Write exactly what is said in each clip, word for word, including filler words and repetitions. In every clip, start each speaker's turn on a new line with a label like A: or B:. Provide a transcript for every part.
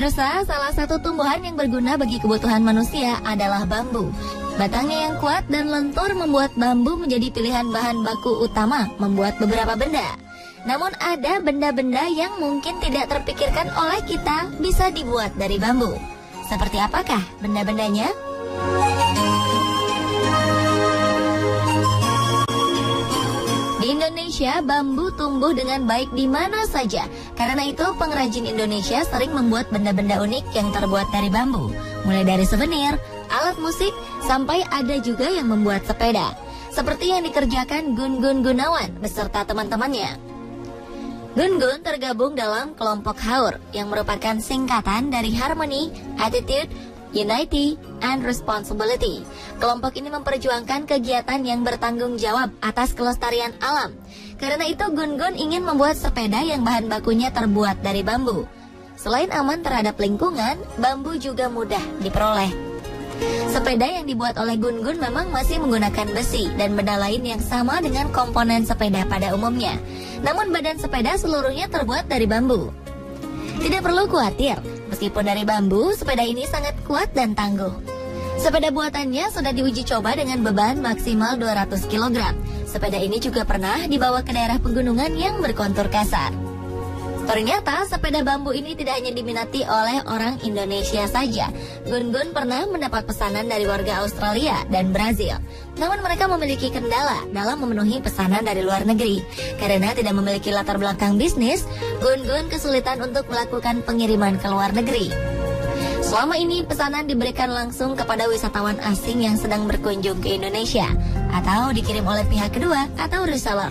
A: Pemirsa, salah satu tumbuhan yang berguna bagi kebutuhan manusia adalah bambu. Batangnya yang kuat dan lentur membuat bambu menjadi pilihan bahan baku utama membuat beberapa benda. Namun ada benda-benda yang mungkin tidak terpikirkan oleh kita bisa dibuat dari bambu. Seperti apakah benda-bendanya? Di Indonesia, bambu tumbuh dengan baik di mana saja. Karena itu, pengrajin Indonesia sering membuat benda-benda unik yang terbuat dari bambu. Mulai dari souvenir, alat musik, sampai ada juga yang membuat sepeda. Seperti yang dikerjakan Gun Gun Gunawan beserta teman-temannya. Gun Gun tergabung dalam kelompok HAUR yang merupakan singkatan dari Harmony, Attitude, Unity, and Responsibility. Kelompok ini memperjuangkan kegiatan yang bertanggung jawab atas kelestarian alam. Karena itu Gun Gun ingin membuat sepeda yang bahan bakunya terbuat dari bambu. Selain aman terhadap lingkungan, bambu juga mudah diperoleh. Sepeda yang dibuat oleh Gun Gun memang masih menggunakan besi dan benda lain yang sama dengan komponen sepeda pada umumnya. Namun badan sepeda seluruhnya terbuat dari bambu. Tidak perlu khawatir, meskipun dari bambu, sepeda ini sangat kuat dan tangguh. Sepeda buatannya sudah diuji coba dengan beban maksimal dua ratus kilogram. Sepeda ini juga pernah dibawa ke daerah pegunungan yang berkontur kasar. Ternyata sepeda bambu ini tidak hanya diminati oleh orang Indonesia saja. Gun Gun pernah mendapat pesanan dari warga Australia dan Brazil. Namun mereka memiliki kendala dalam memenuhi pesanan dari luar negeri. Karena tidak memiliki latar belakang bisnis, Gun Gun kesulitan untuk melakukan pengiriman ke luar negeri. Selama ini pesanan diberikan langsung kepada wisatawan asing yang sedang berkunjung ke Indonesia, atau dikirim oleh pihak kedua atau reseller.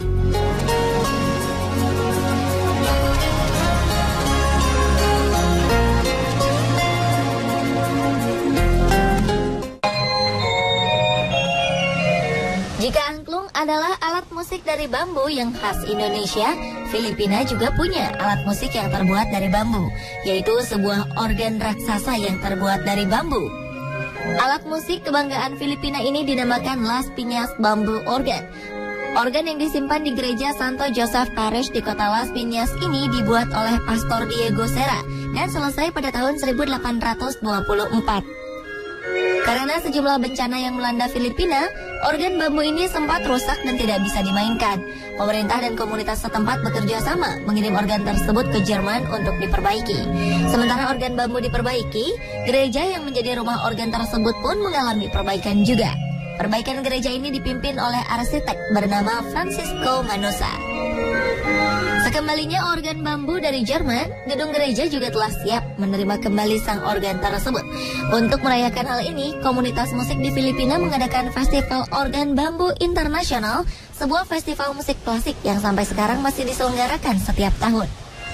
A: Jika angklung adalah alat musik dari bambu yang khas Indonesia, Filipina juga punya alat musik yang terbuat dari bambu, yaitu sebuah organ raksasa yang terbuat dari bambu. Alat musik kebanggaan Filipina ini dinamakan Las Piñas Bamboo Organ. Organ yang disimpan di gereja Santo Joseph Parish di kota Las Piñas ini dibuat oleh Pastor Diego Serra dan selesai pada tahun seribu delapan ratus dua puluh empat. Karena sejumlah bencana yang melanda Filipina, organ bambu ini sempat rusak dan tidak bisa dimainkan. Pemerintah dan komunitas setempat bekerja sama mengirim organ tersebut ke Jerman untuk diperbaiki. Sementara organ bambu diperbaiki, gereja yang menjadi rumah organ tersebut pun mengalami perbaikan juga. Perbaikan gereja ini dipimpin oleh arsitek bernama Francisco Manosa. Sekembalinya organ bambu dari Jerman, gedung gereja juga telah siap menerima kembali sang organ tersebut. Untuk merayakan hal ini, komunitas musik di Filipina mengadakan Festival Organ Bambu Internasional, sebuah festival musik klasik yang sampai sekarang masih diselenggarakan setiap tahun.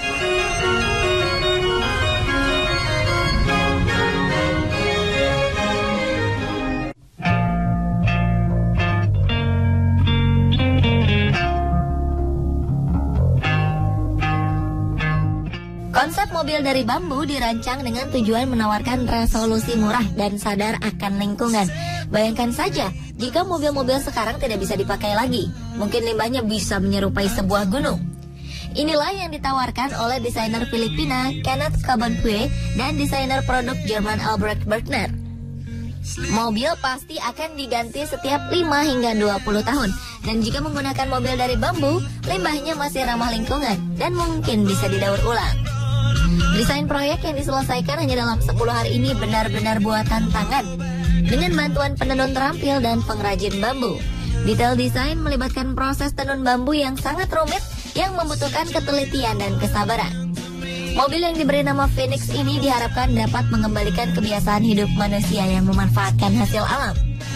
A: Konsep mobil dari bambu dirancang dengan tujuan menawarkan resolusi murah dan sadar akan lingkungan. Bayangkan saja, jika mobil-mobil sekarang tidak bisa dipakai lagi, mungkin limbahnya bisa menyerupai sebuah gunung. Inilah yang ditawarkan oleh desainer Filipina Kenneth Cabanque dan desainer produk Jerman Albrecht Bergner. Mobil pasti akan diganti setiap lima hingga dua puluh tahun. Dan jika menggunakan mobil dari bambu, limbahnya masih ramah lingkungan dan mungkin bisa didaur ulang. Desain proyek yang diselesaikan hanya dalam sepuluh hari ini benar-benar buatan tangan dengan bantuan penenun terampil dan pengrajin bambu. Detail desain melibatkan proses tenun bambu yang sangat rumit yang membutuhkan ketelitian dan kesabaran. Mobil yang diberi nama Phoenix ini diharapkan dapat mengembalikan kebiasaan hidup manusia yang memanfaatkan hasil alam.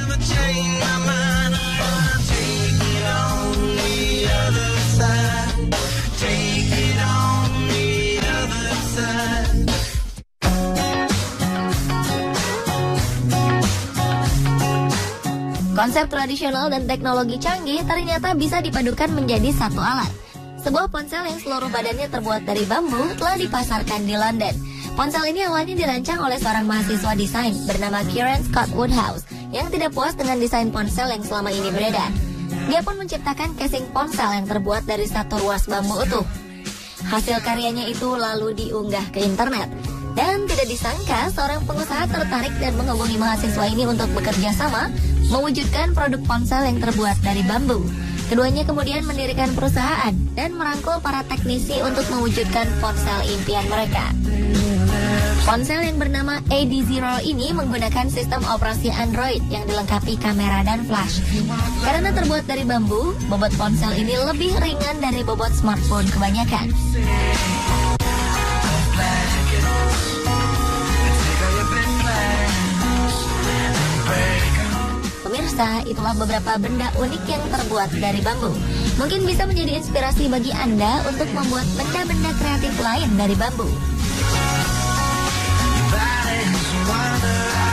A: Konsep tradisional dan teknologi canggih ternyata bisa dipadukan menjadi satu alat. Sebuah ponsel yang seluruh badannya terbuat dari bambu telah dipasarkan di London. Ponsel ini awalnya dirancang oleh seorang mahasiswa desain bernama Kieran Scott Woodhouse yang tidak puas dengan desain ponsel yang selama ini beredar. Dia pun menciptakan casing ponsel yang terbuat dari satu ruas bambu utuh. Hasil karyanya itu lalu diunggah ke internet. Dan tidak disangka seorang pengusaha tertarik dan menghubungi mahasiswa ini untuk bekerja sama mewujudkan produk ponsel yang terbuat dari bambu. Keduanya kemudian mendirikan perusahaan dan merangkul para teknisi untuk mewujudkan ponsel impian mereka. Ponsel yang bernama A D Zero ini menggunakan sistem operasi Android yang dilengkapi kamera dan flash. Karena terbuat dari bambu, bobot ponsel ini lebih ringan dari bobot smartphone kebanyakan. Pemirsa, itulah beberapa benda unik yang terbuat dari bambu. Mungkin bisa menjadi inspirasi bagi Anda untuk membuat benda-benda kreatif lain dari bambu.
B: That is wonder.